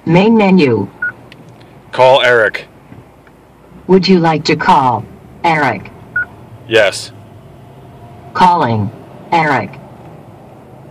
Main menu. Call Eric. Would you like to call Eric? Yes. Calling Eric.